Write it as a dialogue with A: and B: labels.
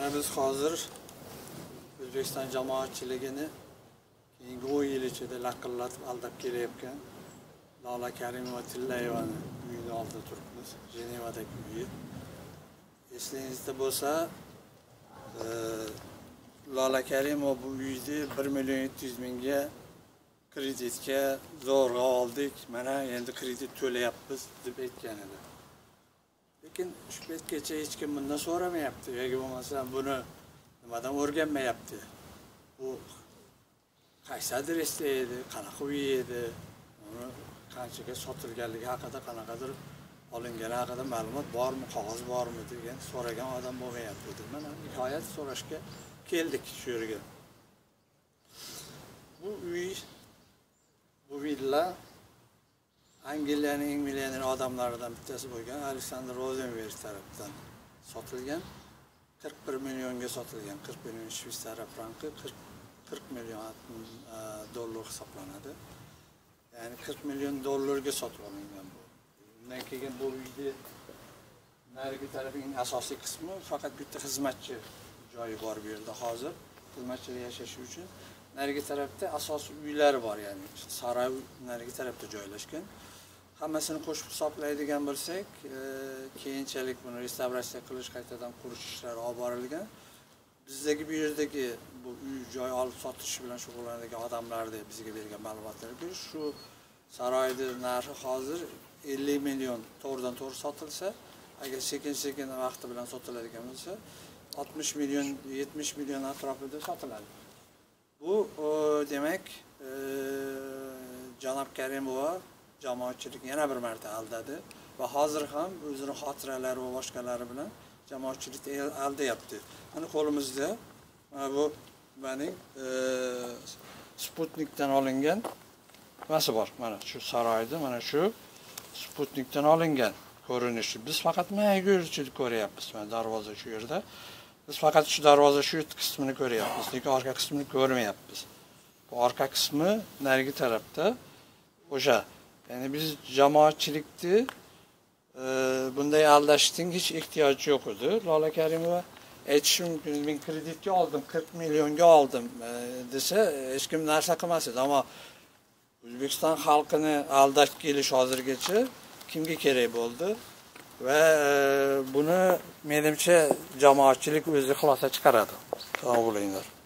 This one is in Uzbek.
A: Mana biz hozir O'zbekiston jamoatchiligini keyingi 10 yil ichida laqillatib aldab kelayotgan Lola Karimova-Tillayevani uyini oldida turibmiz. Jenevadagi uyi. Eslingizda bo'lsa, Lola Karimova bu uyni 1.700.000 ga kreditga zo'rg'a oldik. Mana endi kredit to'layapmiz deb aytgan edi. Lekin shu paytgacha hech kim bundan so'ramayapti. Yoki bo'lmasa buni nimadan o'rganmayapti. Bu qaysi adresda edi, qanaqa uy edi, uni qanchaga sotilganligi haqida, qanaqadir olingani haqida ma'lumot bormi, qog'oz bormi degan so'ragan odam bo'lmayapti. Mana nihoyat so'rashga keldik shu yerga. Bu villa Angliyaning eng millioner odamlaridan bittasi bo'lgan Alexander Rosenberg tomonidan sotilgan. 41 millionga sotilgan. 40 million Shveysariya franki, 40 million dollar hisoblanadi. Ya'ni 40 million dollarga sotib olingan bu. Undan keyin bu uyda narigi tarafning asosiy qismi faqat bitta xizmatchi joyi bor bu yerda hozir. Xizmatchilar yashashi uchun narigi tarafda asosiy uylari bor, ya'ni saroy narigi tarafda joylashgan. Hammasini qo'shib hisoblaydigan bo'lsak, keyinchalik buni restavratsiya qilish, qaytadan qurish ishlari olib borilgan. Bizdagi bu yerdagi bu uy joy olib sotish bilan shug'ullanadigan odamlarga bizga bergan ma'lumotlarga ko'ra, shu saroyning narxi hozir 50 million to'g'ridan to'g'ri sotilsa, agar sekin-sekin vaqti bilan sotiladigan bo'lsa, 60 million, 70 million atrofida sotiladi. Bu demak, Janob Karimova jamoatchilik yana bir marta aldadi va hozir ham o'zining xotiralari va boshqalari bilan jamoatchilikni aldayapti. Mana qo'limizda bu mening Sputnikdan olingan nimasi bor. Mana shu saroyda, mana shu Sputnikdan olingan ko'rinishi. Biz faqat maygurchilik ko'ryapmiz. Mana darvoza shu yerda. Biz faqat shu darvoza shu qismini ko'ryapmiz, lekin orqa qismini ko'rmayapmiz. Bu orqa qismi narigi tarafda o'sha. Ya'ni biz jamoatchilikni bunday aldashning hech ehtiyoji yo'q edi. Lola Karimova aytishi mumkin, men kreditga oldim, 40 millionga oldim desa, hech kim narsa qilmas edi. Ammo O'zbekiston xalqini aldash kelish hozirgacha kimga kerak bo'ldi? Va buni menimcha jamoatchilik o'zi xulosa chiqaradi. Sog' bo'linglar.